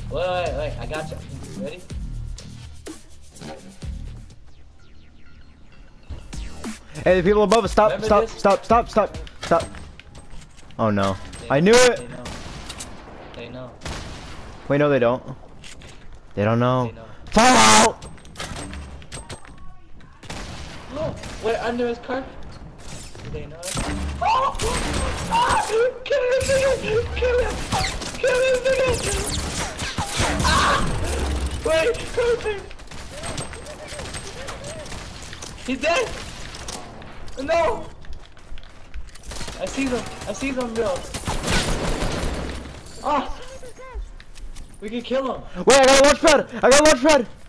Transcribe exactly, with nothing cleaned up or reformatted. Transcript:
Wait, wait, wait, I got you. Ready? Hey, the people above us, stop, Remember stop, this? stop, stop, stop, stop. Oh no. They I know, knew it! They know. They know. Wait, no they don't. They don't know. They know. Fall out! Look, wait, under his car. Do they know? Oh! Ah! Kill him, nigga! Kill him! Kill him, nigga! Ah! Wait, come here! He's dead! No! I see them. I see them, Bill. Ah! We can kill him. Wait, I got a launch pad! I got a launch pad!